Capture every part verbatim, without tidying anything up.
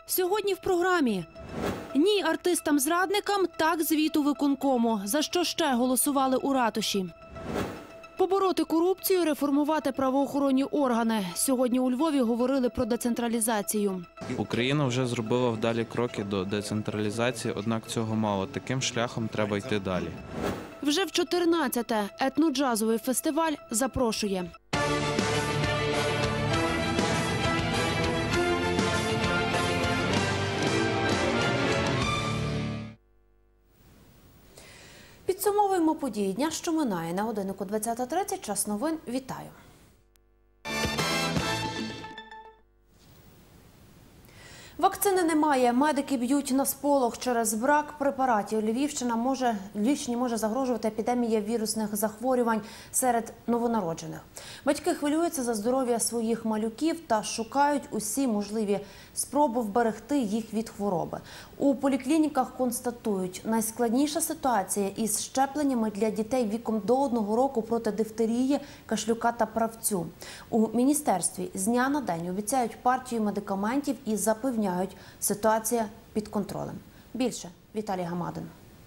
Сьогодні в програмі. Ні артистам-зрадникам, так звіту виконкому. За що ще голосували у ратуші? Побороти корупцію, реформувати правоохоронні органи. Сьогодні у Львові говорили про децентралізацію. Україна вже зробила вдалі кроки до децентралізації, однак цього мало. Таким шляхом треба йти далі. Вже в чотирнадцяте етноджазовий фестиваль запрошує. Підсумовуємо події дня, що минає. На годиннику двадцята тридцять. Час новин. Вітаю. Вакцини немає. Медики б'ють на сполох через брак препаратів. Львівщина може, Львівщині може загрожувати епідемія вірусних захворювань серед новонароджених. Батьки хвилюються за здоров'я своїх малюків та шукають усі можливі спроби вберегти їх від хвороби. У поліклініках констатують, найскладніша ситуація із щепленнями для дітей віком до одного року проти дифтерії, кашлюка та правцю. У міністерстві з дня на день обіцяють партію медикаментів і запевняють, ситуація під контролем. Більше Віталій Гамадин.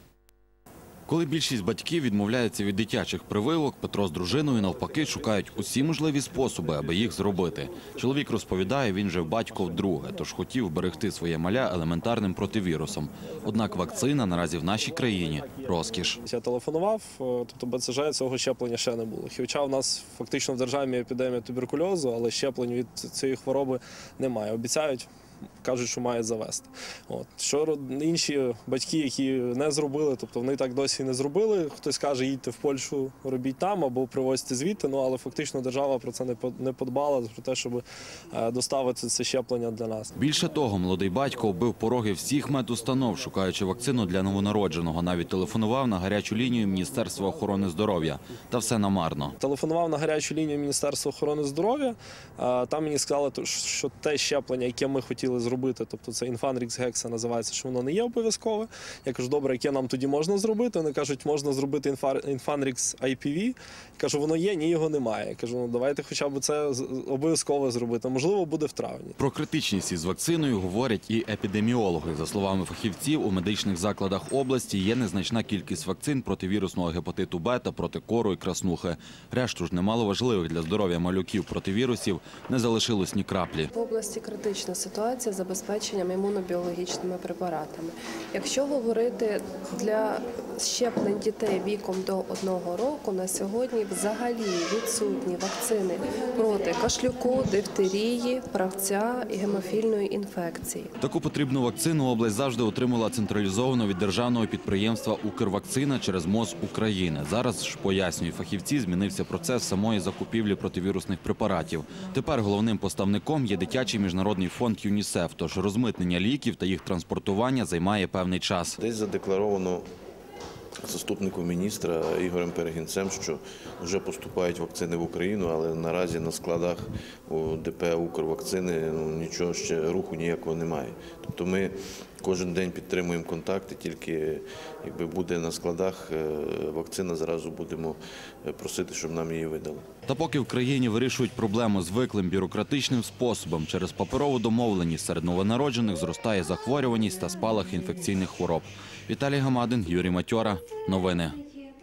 Коли більшість батьків відмовляються від дитячих прививок, Петро з дружиною навпаки шукають усі можливі способи, аби їх зробити. Чоловік розповідає, він же батько вдруге, тож хотів вберегти своє маля елементарним противірусом. Однак вакцина наразі в нашій країні – розкіш. Я телефонував, тобто БЦЖ цього щеплення ще не було. Хоча в нас фактично в державі епідемія туберкульозу, але щеплень від цієї хвороби немає. Обіцяють. Кажуть, що мають завести. От. Що інші батьки, які не зробили, тобто вони так досі не зробили, хтось каже, їдьте в Польщу, робіть там, або привозьте звідти, ну, але фактично держава про це не подбала, про те, щоб доставити це щеплення для нас. Більше того, молодий батько оббив пороги всіх медустанов, шукаючи вакцину для новонародженого. Навіть телефонував на гарячу лінію Міністерства охорони здоров'я. Та все намарно. Телефонував на гарячу лінію Міністерства охорони здоров'я, там мені сказали, що те щеплення, яке ми хотіли зробити, тобто це Інфанрікс Гекса називається, що воно не є обов'язкове. Я кажу, добре, яке нам тоді можна зробити? Вони кажуть, можна зробити Інфанрікс ай пі ві. Я кажу, воно є, ні, його немає. Я кажу, ну давайте хоча б це обов'язково зробити. Можливо, буде в травні. Про критичність із вакциною говорять і епідеміологи. За словами фахівців, у медичних закладах області є незначна кількість вакцин проти вірусного гепатиту Б та проти кору і краснухи. Решту ж немало важливих для здоров'я малюків противірусів не залишилось ні краплі. В області критична ситуація з забезпеченням імунобіологічними препаратами. Якщо говорити для щеплень дітей віком до одного року, на сьогодні взагалі відсутні вакцини проти кашлюку, дифтерії, правця і гемофільної інфекції. Таку потрібну вакцину область завжди отримала централізовано від державного підприємства «Укрвакцина» через МОЗ України. Зараз ж, пояснюють фахівці, змінився процес самої закупівлі противірусних препаратів. Тепер головним поставником є дитячий міжнародний фонд ЮНІСЕФ. Тож розмитнення ліків та їх транспортування займає певний час. Десь задекларовано заступником міністра Ігорем Перегінцем, що вже поступають вакцини в Україну, але наразі на складах у ДП «Укрвакцини» ну, нічого ще руху ніякого немає. Тобто ми кожен день підтримуємо контакти, тільки якби буде на складах вакцина, зразу будемо просити, щоб нам її видали. Та поки в країні вирішують проблему звиклим бюрократичним способом, через паперову домовленість серед новонароджених зростає захворюваність та спалах інфекційних хвороб. Віталій Гамадин, Юрій Матьора. Новини.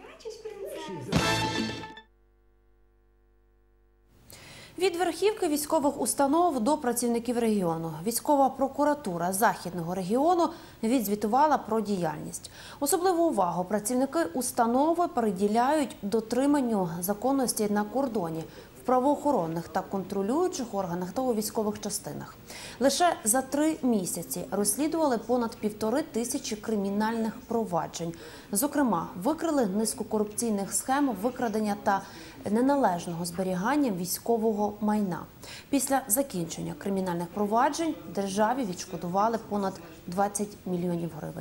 Від верхівки військових установ до працівників регіону. Військова прокуратура Західного регіону відзвітувала про діяльність. Особливу увагу працівники установи приділяють дотриманню законності на кордоні, в правоохоронних та контролюючих органах та у військових частинах. Лише за три місяці розслідували понад півтори тисячі кримінальних проваджень. Зокрема, викрили низку корупційних схем викрадення та неналежного зберігання військового майна. Після закінчення кримінальних проваджень державі відшкодували понад двадцять мільйонів гривень.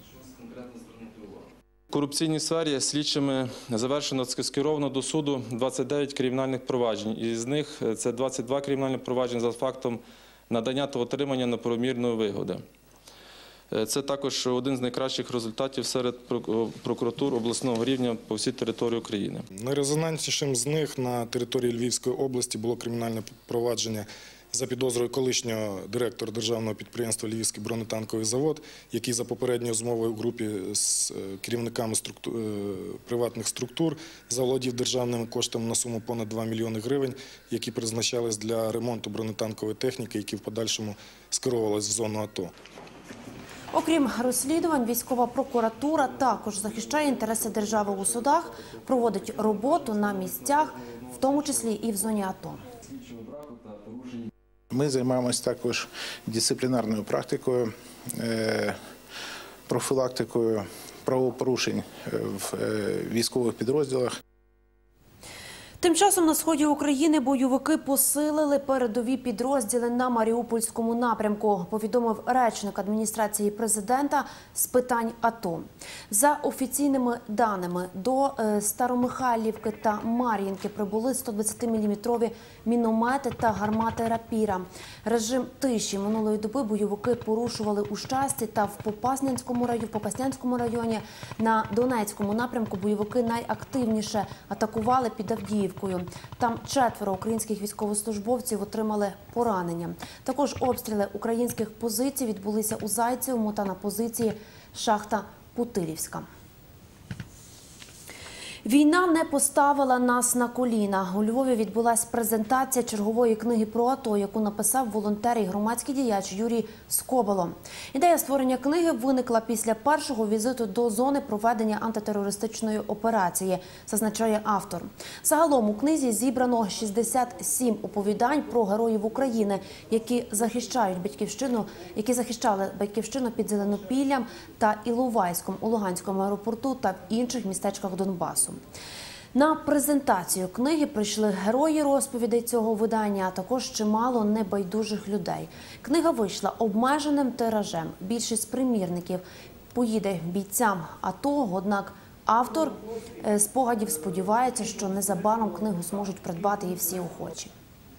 В корупційній сфері слідчими завершено скеровано до суду двадцять дев'ять кримінальних проваджень. Із них це двадцять два кримінальні провадження за фактом надання та отримання неправомірної вигоди. Це також один з найкращих результатів серед прокуратур обласного рівня по всій території України. Найрезонанснішим з них на території Львівської області було кримінальне провадження за підозрою колишнього директора державного підприємства «Львівський бронетанковий завод», який за попередньою змовою у групі з керівниками структур, приватних структур заволодів державними коштами на суму понад два мільйони гривень, які призначались для ремонту бронетанкової техніки, які в подальшому скеровувалися в зону АТО. Окрім розслідувань, військова прокуратура також захищає інтереси держави у судах, проводить роботу на місцях, в тому числі і в зоні АТО. Ми займаємося також дисциплінарною практикою, профілактикою правопорушень в військових підрозділах. Тим часом на сході України бойовики посилили передові підрозділи на Маріупольському напрямку, повідомив речник адміністрації президента з питань АТО. За офіційними даними, до Старомихайлівки та Мар'їнки прибули сто двадцятиміліметрові міномети та гармати «Рапіра». Режим тиші минулої доби бойовики порушували у Щасті та в Попаснянському районі, в Попаснянському районі. На Донецькому напрямку бойовики найактивніше атакували під Авдіївкою. Там четверо українських військовослужбовців отримали поранення. Також обстріли українських позицій відбулися у Зайцевому та на позиції шахта Путилівська. Війна не поставила нас на коліна. У Львові відбулася презентація чергової книги про АТО, яку написав волонтер і громадський діяч Юрій Скобало. Ідея створення книги виникла після першого візиту до зони проведення антитерористичної операції, зазначає автор. Загалом у книзі зібрано шістдесят сім оповідань про героїв України, які захищають батьківщину, які захищали батьківщину під Зеленопіллям та Іловайськом у Луганському аеропорту та в інших містечках Донбасу. На презентацію книги прийшли герої розповідей цього видання, а також чимало небайдужих людей. Книга вийшла обмеженим тиражем. Більшість примірників поїде бійцям АТО, однак автор спогадів сподівається, що незабаром книгу зможуть придбати і всі охочі.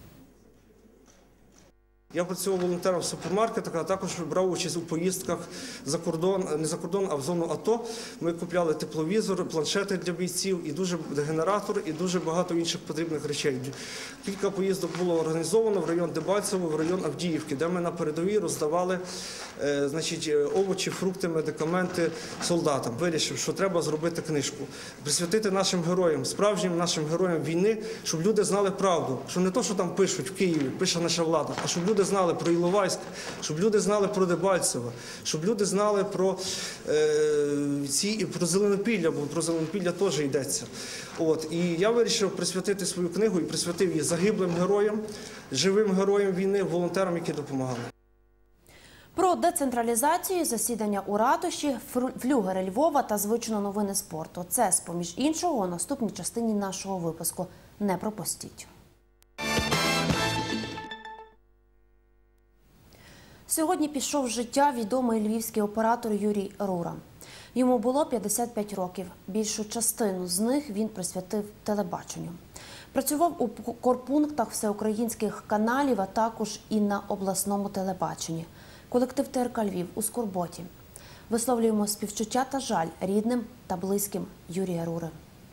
Я працював волонтером в супермаркетах, а також брав участь у поїздках за кордон, не за кордон, а в зону АТО. Ми купляли тепловізор, планшети для бійців, і дуже генератор, і дуже багато інших потрібних речей. Кілька поїздок було організовано в район Дебальцево, в район Авдіївки, де ми на передовій роздавали е, значить, овочі, фрукти, медикаменти солдатам. Вирішив, що треба зробити книжку, присвятити нашим героям, справжнім нашим героям війни, щоб люди знали правду, що не то, що там пишуть в Києві, пише наша влада, а щоб люди знали про Іловайськ, щоб люди знали про Дебальцево, щоб люди знали про, е, ці, про Зеленопілля, бо про Зеленопілля теж йдеться. От. І я вирішив присвятити свою книгу і присвятив її загиблим героям, живим героям війни, волонтерам, які допомагали. Про децентралізацію, засідання у ратуші, флюгери Львова та звично новини спорту. Це, з-поміж іншого, у наступній частині нашого випуску. Не пропустіть. Сьогодні пішов з життя відомий львівський оператор Юрій Рура. Йому було п'ятдесят п'ять років. Більшу частину з них він присвятив телебаченню. Працював у корпунктах всеукраїнських каналів, а також і на обласному телебаченні. Колектив ТРК Львів у скорботі. Висловлюємо співчуття та жаль рідним та близьким Юрія Рури.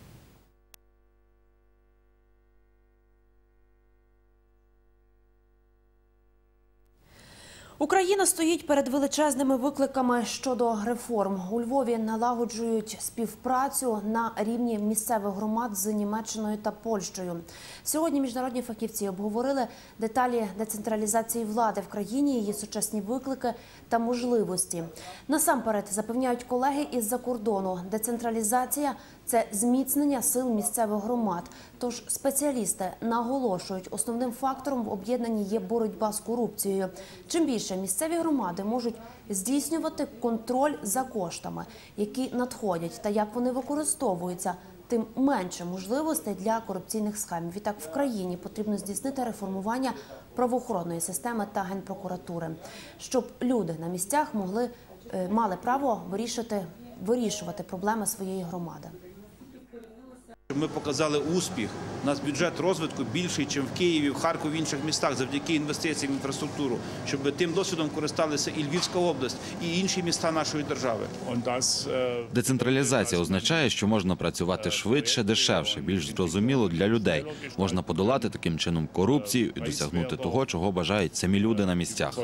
Україна стоїть перед величезними викликами щодо реформ. У Львові налагоджують співпрацю на рівні місцевих громад з Німеччиною та Польщею. Сьогодні міжнародні фахівці обговорили деталі децентралізації влади в країні, її сучасні виклики та можливості. Насамперед, запевняють колеги із-за кордону, децентралізація – це зміцнення сил місцевих громад. Тож спеціалісти наголошують, основним фактором в об'єднанні є боротьба з корупцією. Чим більше місцеві громади можуть здійснювати контроль за коштами, які надходять, та як вони використовуються, тим менше можливостей для корупційних схем. Відтак в країні потрібно здійснити реформування правоохоронної системи та Генпрокуратури, щоб люди на місцях могли, мали право вирішити, вирішувати проблеми своєї громади. Ми показали успіх. У нас бюджет розвитку більший, ніж в Києві, в Харкові, в інших містах, завдяки інвестиціям в інфраструктуру, щоб тим досвідом користалися і Львівська область, і інші міста нашої держави. Децентралізація означає, що можна працювати швидше, дешевше, більш зрозуміло для людей. Можна подолати таким чином корупцію і досягнути того, чого бажають самі люди на місцях.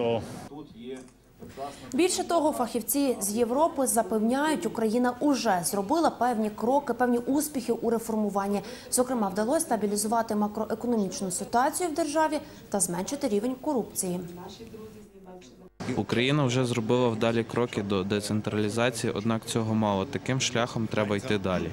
Більше того, фахівці з Європи запевняють, Україна уже зробила певні кроки, певні успіхи у реформуванні. Зокрема, вдалося стабілізувати макроекономічну ситуацію в державі та зменшити рівень корупції. Україна вже зробила вдалі кроки до децентралізації, однак цього мало. Таким шляхом треба йти далі.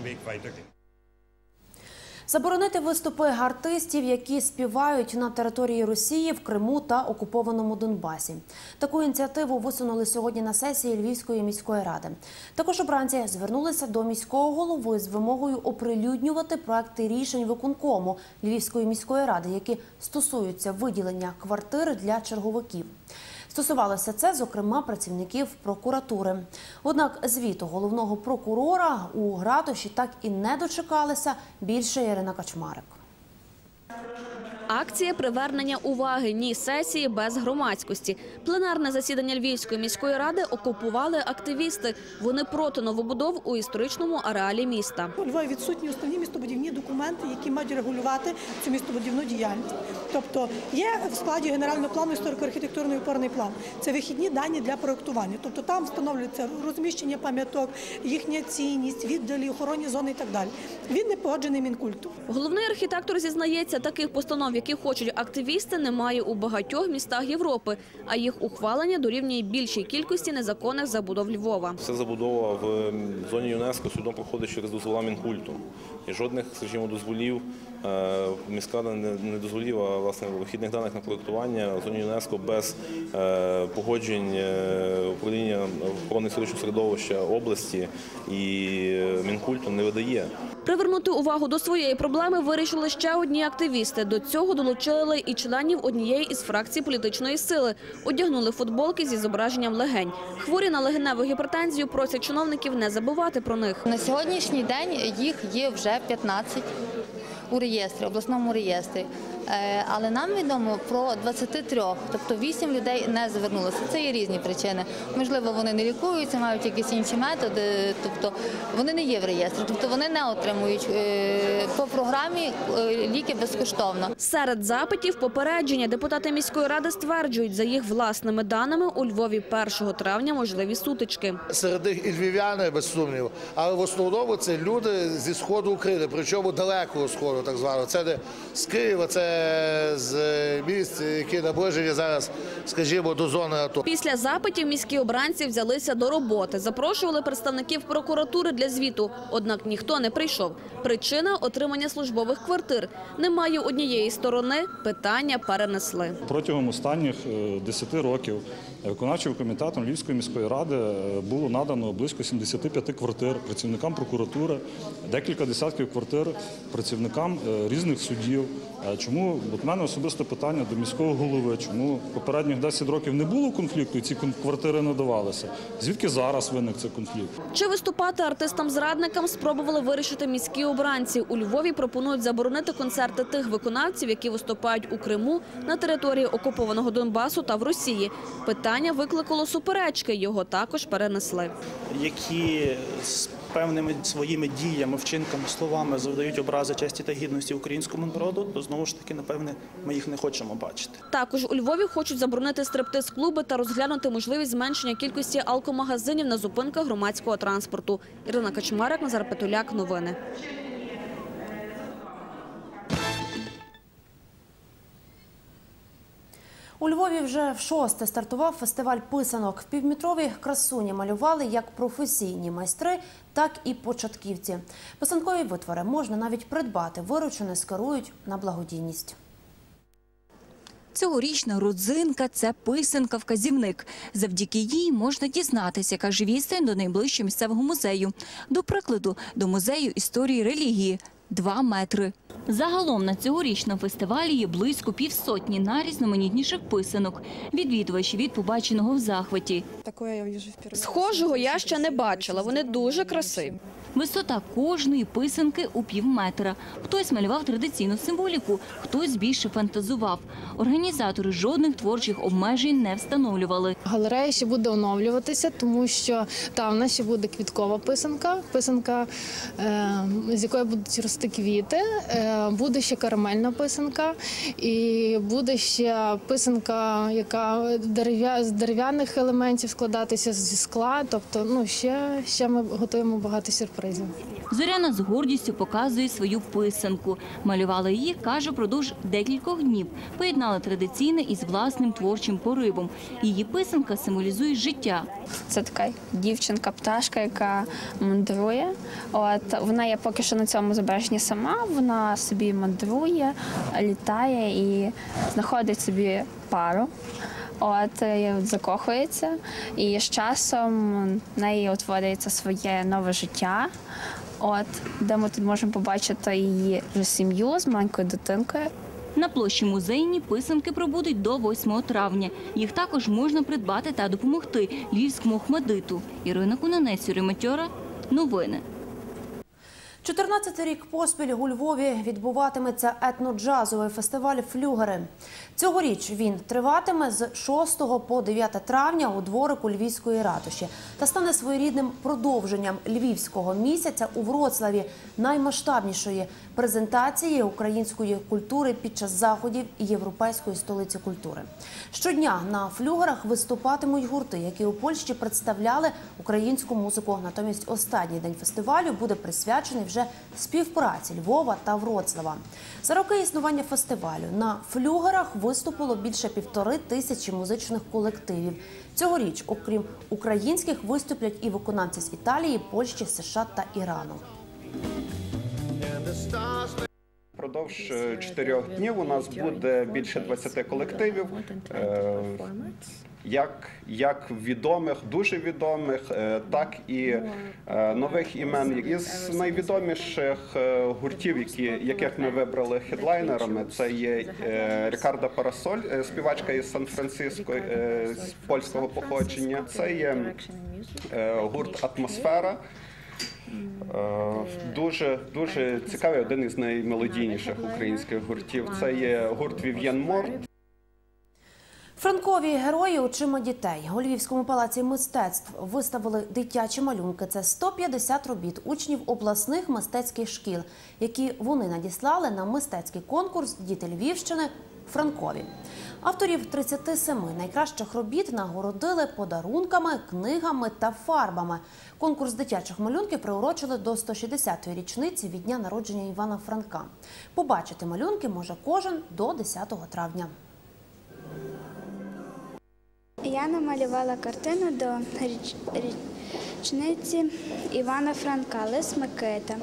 Заборонити виступи артистів, які співають на території Росії, в Криму та окупованому Донбасі. Таку ініціативу висунули сьогодні на сесії Львівської міської ради. Також обранці звернулися до міського голови з вимогою оприлюднювати проекти рішень виконкому Львівської міської ради, які стосуються виділення квартир для черговиків. Стосувалося це, зокрема, працівників прокуратури. Однак звіту головного прокурора у ратуші так і не дочекалися. Більше Ірина Качмарик. Акція привернення уваги ні сесії без громадськості. Пленарне засідання Львівської міської ради окупували активісти. Вони проти новобудов у історичному ареалі міста. У Львові відсутні основні містобудівні документи, які мають регулювати цю містобудівну діяльність. Тобто є в складі генерального плану історико-архітектурний опорний план. Це вихідні дані для проєктування. Тобто там встановлюється розміщення пам'яток, їхня цінність, віддалі, охоронні зони і так далі. Він не погоджений Мінкульту. Головний архітектор зізнається, таких постанов, які хочуть активісти, немає у багатьох містах Європи, а їх ухвалення дорівнює більшій кількості незаконних забудов Львова. Вся забудова в зоні ЮНЕСКО судом проходить через дозвола Мінкульту. І жодних, скажімо, дозволів міська рада не дозволила, власне, вихідних даних на проєктування в зоні ЮНЕСКО без погоджень управління охорони історичного середовища області і Мінкульту не видає. Привернути увагу до своєї проблеми вирішили ще одні активісти. До цього долучили і членів однієї із фракцій політичної сили. Одягнули футболки зі зображенням легень. Хворі на легеневу гіпертензію просять чиновників не забувати про них. На сьогоднішній день їх є вже п'ятнадцять у реєстрі, обласному реєстрі. Але нам відомо про двадцять три, тобто вісім людей не звернулося. Це є різні причини. Можливо, вони не лікуються, мають якісь інші методи, тобто вони не є в реєстрі, тобто вони не отримують по програмі ліки безкоштовно. Серед запитів попередження. Депутати міської ради стверджують, за їх власними даними, у Львові першого травня можливі сутички. Серед них і львів'яни, без сумніву, але в основному це люди зі сходу України, причому далекого сходу, так званого. Це не з Києва, це з місць, які наближені зараз, скажімо, до зони АТО. Після запитів міські обранці взялися до роботи. Запрошували представників прокуратури для звіту. Однак ніхто не прийшов. Причина – отримання службових квартир. Немає однієї сторони – питання перенесли. Протягом останніх десяти років виконавчим комітетом Львівської міської ради було надано близько сімдесят п'ять квартир працівникам прокуратури, декілька десятків квартир працівникам різних судів. Чому, от в мене особисте питання до міського голови, чому попередніх десять років не було конфлікту і ці квартири надавалися? Звідки зараз виник цей конфлікт? Чи виступати артистам-зрадникам спробували вирішити міські обранці. У Львові пропонують заборонити концерти тих виконавців, які виступають у Криму, на території окупованого Донбасу та в Росії. Питання викликало суперечки, його також перенесли. Які з певними своїми діями, вчинками, словами завдають образи честі та гідності українському народу, то знову ж таки, напевне, ми їх не хочемо бачити. Також у Львові хочуть заборонити стриптиз-клуби та розглянути можливість зменшення кількості алкомагазинів на зупинках громадського транспорту. Ірина Качмарик, Назар Петуляк. Новини. У Львові вже в шосте стартував фестиваль писанок. Півметрові красуні малювали як професійні майстри, так і початківці. Писанкові витвори можна навіть придбати, виручене скерують на благодійність. Цьогорічна родзинка – це писанка-вказівник. Завдяки їй можна дізнатися, яка ж відстань до найближчого місцевого музею. До прикладу, до музею історії релігії – два метри. Загалом на цьогорічному фестивалі є близько півсотні найрізноманітніших писанок. Відвідувачі від побаченого в захваті. Схожого я ще не бачила, вони дуже красиві. Висота кожної писанки у пів метра. Хтось малював традиційну символіку, хтось більше фантазував. Організатори жодних творчих обмежень не встановлювали. Галерея ще буде оновлюватися, тому що там в нас ще буде квіткова писанка, писанка, з якої будуть рости квіти, буде ще карамельна писанка і буде ще писанка, яка з дерев'яних елементів складатися зі скла, тобто ну, ще, ще ми готуємо багато сюрпризів. Зоряна з гордістю показує свою писанку. Малювала її, каже, продовж декількох днів. Поєднала традиційне із власним творчим поривом. Її писанка символізує життя. Це така дівчинка-пташка, яка мандрує. От, вона є поки що на цьому зображенні сама, вона собі мандрує, літає і знаходить собі пару. От, закохується, і з часом в неї утворюється своє нове життя, от, де ми тут можемо побачити її вже сім'ю з маленькою дитинкою. На площі музейні писанки пробудуть до восьмого травня. Їх також можна придбати та допомогти львівському ОХМАДИТу. Ірина Кунанець, Юрій Матьора. Новини. чотирнадцятий рік поспіль у Львові відбуватиметься етноджазовий фестиваль «Флюгери». Цьогоріч він триватиме з шостого по дев'яте травня у дворику Львівської ратуші та стане своєрідним продовженням Львівського місяця у Вроцлаві, наймасштабнішої презентації української культури під час заходів Європейської столиці культури. Щодня на «Флюгерах» виступатимуть гурти, які у Польщі представляли українську музику. Натомість останній день фестивалю буде присвячений вже співпраці Львова та Вроцлава. За роки існування фестивалю на «Флюгерах» виступило більше півтори тисячі музичних колективів. Цьогоріч, окрім українських, виступлять і виконавці з Італії, Польщі, США та Ірану. Впродовж чотирьох днів у нас буде більше двадцяти колективів, як, як відомих, дуже відомих, так і нових імен. Із найвідоміших гуртів, які, яких ми вибрали хедлайнерами, це є Рікарда Парасоль, співачка із Сан-Франциско, з польського походження. Це є гурт «Атмосфера». Дуже, дуже цікавий, один із наймелодійніших українських гуртів. Це є гурт «Вів'єн Морт». Франкові герої очима дітей. У Львівському палаці мистецтв виставили дитячі малюнки. Це сто п'ятдесят робіт учнів обласних мистецьких шкіл, які вони надіслали на мистецький конкурс «Діти Львівщини» Франкові. Авторів тридцяти семи найкращих робіт нагородили подарунками, книгами та фарбами. Конкурс дитячих малюнків приурочили до сто шістдесятої річниці від дня народження Івана Франка. Побачити малюнки може кожен до десятого травня. Я намалювала картину до річниці Івана Франка «Лис Микита».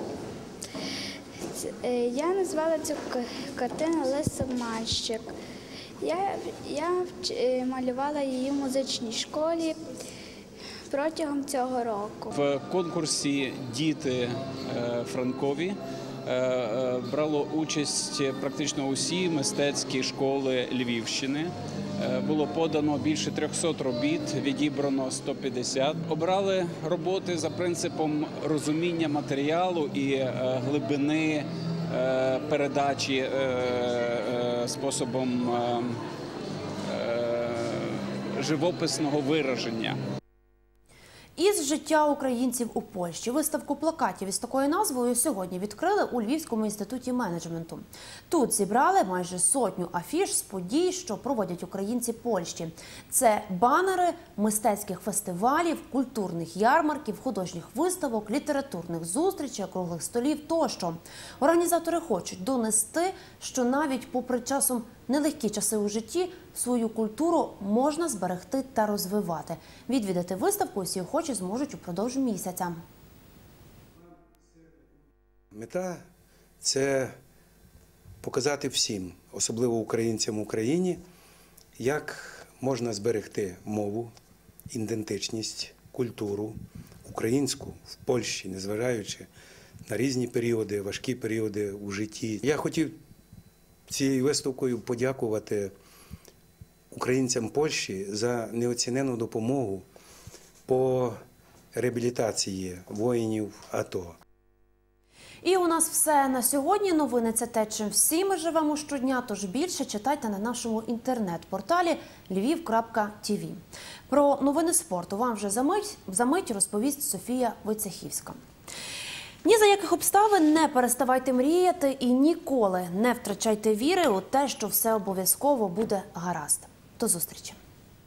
Я назвала цю картину «Лис Обманщик». Я, я малювала її в музичній школі протягом цього року. В конкурсі «Діти Франкові» брало участь практично усі мистецькі школи Львівщини. Було подано більше трьохсот робіт, відібрано сто п'ятдесят. Обрали роботи за принципом розуміння матеріалу і глибини передачі способом живописного вираження. Із життя українців у Польщі. Виставку плакатів із такою назвою сьогодні відкрили у Львівському інституті менеджменту. Тут зібрали майже сотню афіш з подій, що проводять українці Польщі. Це банери мистецьких фестивалів, культурних ярмарків, художніх виставок, літературних зустрічей, круглих столів тощо. Організатори хочуть донести, що навіть попри часом нелегкі часи у житті свою культуру можна зберегти та розвивати. Відвідати виставку усі охочі зможуть упродовж місяця. Мета – це показати всім, особливо українцям в Україні, як можна зберегти мову, ідентичність, культуру українську в Польщі, незважаючи на різні періоди, важкі періоди у житті. Я хотів цією виставкою подякувати українцям Польщі за неоцінену допомогу по реабілітації воїнів АТО. І у нас все на сьогодні. Новини – це те, чим всі ми живемо щодня, тож більше читайте на нашому інтернет-порталі львів крапка ті ві. Про новини спорту вам вже за мить, за мить розповість Софія Войцехівська. Ні за яких обставин не переставайте мріяти і ніколи не втрачайте віри у те, що все обов'язково буде гаразд. До зустрічі!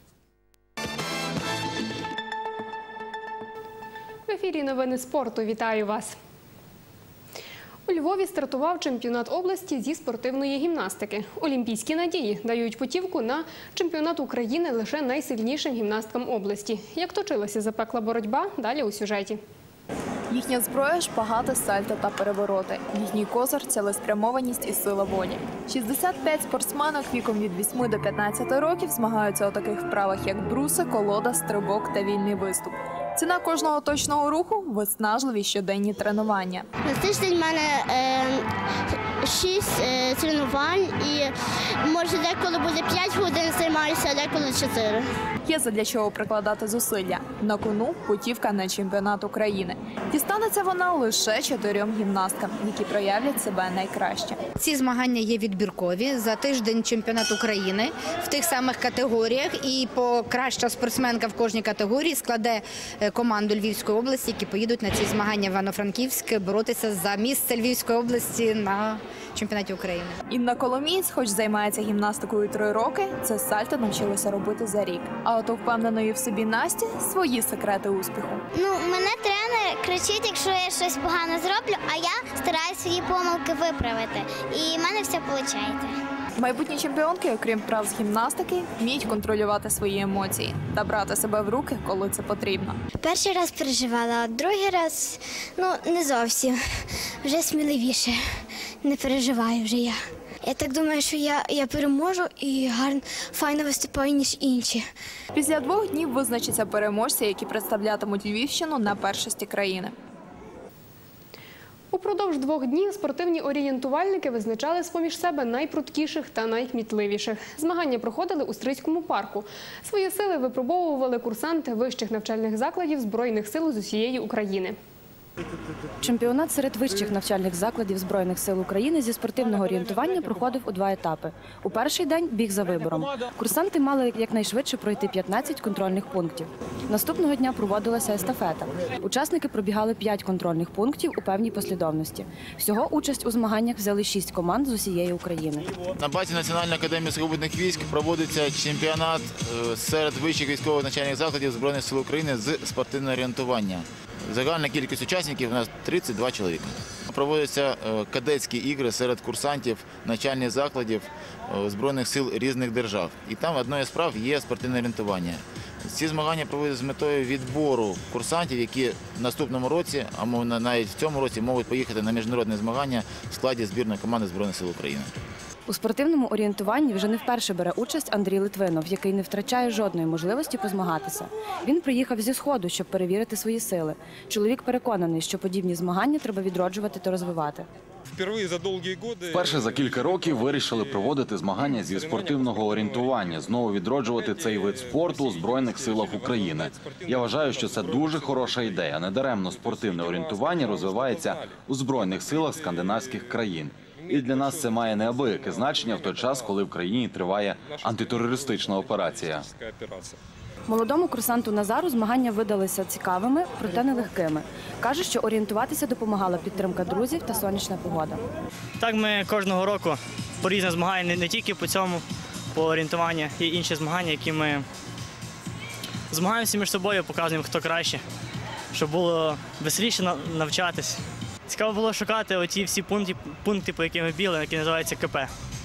В ефірі новини спорту. Вітаю вас! У Львові стартував чемпіонат області зі спортивної гімнастики. Олімпійські надії дають путівку на чемпіонат України лише найсильнішим гімнасткам області. Як точилася запекла боротьба, далі у сюжеті. Їхня зброя – шпагати, сальто та перевороти. Їхній козир – цілеспрямованість і сила волі. шістдесят п'ять спортсменок віком від восьми до п'ятнадцяти років змагаються у таких вправах, як бруси, колода, стрибок та вільний виступ. Ціна кожного точного руху – виснажливі щоденні тренування. На тиждень в мене е, шість е, тренувань і може деколи буде п'ять годин займаюся, а деколи чотири. Є задля чого прикладати зусилля. На кону – путівка на чемпіонат України. Дістанеться вона лише чотирьом гімнасткам, які проявлять себе найкраще. Ці змагання є відбіркові. За тиждень чемпіонат України в тих самих категоріях. І покраща спортсменка в кожній категорії складе команду Львівської області, які поїдуть на ці змагання в Івано-Франківськ боротися за місце Львівської області на чемпіонаті України. Інна Коломієць, хоч займається гімнастикою три роки, це сальто навчилася робити за рік. А от у впевненої в собі Насті свої секрети успіху. Ну, мене тренер кричить, якщо я щось погано зроблю, а я стараюся свої помилки виправити. І в мене все виходить. Майбутні чемпіонки, окрім прав з гімнастики, вміють контролювати свої емоції та брати себе в руки, коли це потрібно. Перший раз переживала, а другий раз, ну, не зовсім. Вже сміливіше. Не переживаю вже я. Я так думаю, що я, я переможу і гарно, файно виступаю, ніж інші. Після двох днів визначаться переможці, які представлятимуть Львівщину на першості країни. Упродовж двох днів спортивні орієнтувальники визначали з-поміж себе найпруткіших та найкмітливіших. Змагання проходили у Стрийському парку. Свої сили випробовували курсанти вищих навчальних закладів Збройних сил з усієї України. Чемпіонат серед вищих навчальних закладів Збройних сил України зі спортивного орієнтування проходив у два етапи. У перший день – біг за вибором. Курсанти мали якнайшвидше пройти п'ятнадцять контрольних пунктів. Наступного дня проводилася естафета. Учасники пробігали п'ять контрольних пунктів у певній послідовності. Всього участь у змаганнях взяли шість команд з усієї України. На базі Національної академії сухопутних військ проводиться чемпіонат серед вищих військових навчальних закладів Збройних сил України з спортивного орієнтування. Загальна кількість учасників у нас тридцять два чоловіка. Проводяться кадетські ігри серед курсантів навчальних закладів Збройних сил різних держав. І там одною з справ є спортивне орієнтування. Ці змагання проводяться з метою відбору курсантів, які в наступному році, а навіть в цьому році, можуть поїхати на міжнародні змагання в складі збірної команди Збройних сил України. У спортивному орієнтуванні вже не вперше бере участь Андрій Литвинов, який не втрачає жодної можливості позмагатися. Він приїхав зі Сходу, щоб перевірити свої сили. Чоловік переконаний, що подібні змагання треба відроджувати та розвивати. Вперше за кілька років вирішили проводити змагання зі спортивного орієнтування, знову відроджувати цей вид спорту у Збройних силах України. Я вважаю, що це дуже хороша ідея. Недаремно спортивне орієнтування розвивається у Збройних силах скандинавських країн. І для нас це має неабияке значення в той час, коли в країні триває антитерористична операція. Молодому курсанту Назару змагання видалися цікавими, проте нелегкими. Каже, що орієнтуватися допомагала підтримка друзів та сонячна погода. Так ми кожного року по різним змаганням, не тільки по цьому, по орієнтуванню, є інші змагання, які ми змагаємося між собою, показуємо, хто краще, щоб було швидше навчатись. Цікаво було шукати оті всі пункти, пункти, по яким ми бігли, які називаються КП.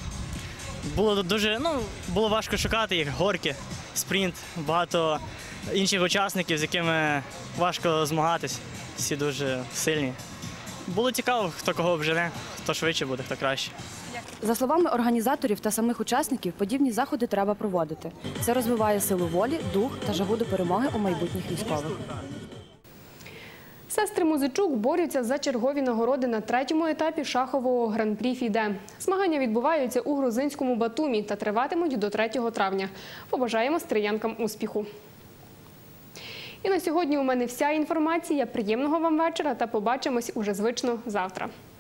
Було дуже, ну, було важко шукати їх, горки, спринт, багато інших учасників, з якими важко змагатись, всі дуже сильні. Було цікаво, хто кого обжене, хто швидше буде, хто краще. За словами організаторів та самих учасників, подібні заходи треба проводити. Це розвиває силу волі, дух та жагу до перемоги у майбутніх військових. Сестри Музичук борються за чергові нагороди на третьому етапі шахового гран-прі «Фіде». Змагання відбуваються у грузинському Батумі та триватимуть до третього травня. Побажаємо стріянкам успіху. І на сьогодні у мене вся інформація. Приємного вам вечора та побачимось уже звично завтра.